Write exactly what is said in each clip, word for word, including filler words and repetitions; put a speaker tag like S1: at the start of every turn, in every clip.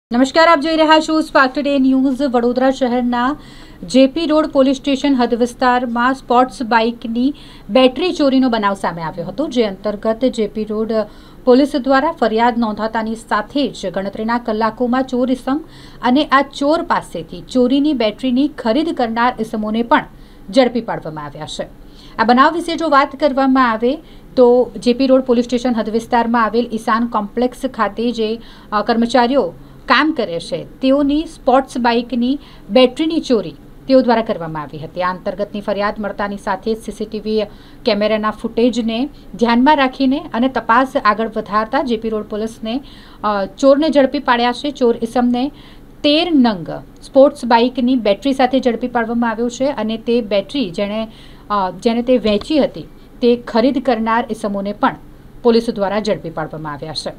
S1: નમસ્કાર, આપ જોઈ રહ્યા છો સ્પાર્ક ટુડે ન્યૂઝ। વડોદરા શહેરના જેપી રોડ પોલીસ સ્ટેશન હદ વિસ્તારમાં સ્પોર્ટ્સ બાઇકની બેટરી ચોરીનો બનાવ સામે આવ્યો હતો, જે અંતર્ગત જેપી રોડ પોલીસ દ્વારા ફરિયાદ નોંધાતાની સાથે જ ગણતરીના કલાકોમાં ચોર ઇસમ અને આ ચોર પાસેથી ચોરીની બેટરીની ખરીદ કરનાર ઇસમોને પણ ઝડપી પાડવામાં આવ્યા છે। આ બનાવ વિશે જો વાત કરવામાં આવે તો જેપી રોડ પોલીસ સ્ટેશન હદ વિસ્તારમાં આવેલ ઈશાન કોમ્પ્લેક્સ ખાતે જે કર્મચારીઓ કામ કરે છે તેઓની સ્પોર્ટ્સ બાઇકની બેટરીની ચોરી તેઓ દ્વારા કરવામાં આવી હતી। આ અંતર્ગતની ફરિયાદ મળતાની સાથે સીસીટીવી કેમેરાના ફૂટેજને ધ્યાનમાં રાખીને અને તપાસ આગળ વધારતા જેપી રોડ પોલીસને ચોરને ઝડપી પાડ્યા છે। ચોર ઇસમને તેર નંગ સ્પોર્ટ્સ બાઇકની બેટરી સાથે ઝડપી પાડવામાં આવ્યો છે અને તે બેટરી જેણે જેણે તે વેચી હતી તે ખરીદ કરનાર ઇસમોને પણ પોલીસ દ્વારા ઝડપી પાડવામાં આવ્યા છે।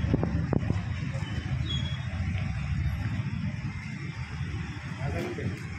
S2: Thank you.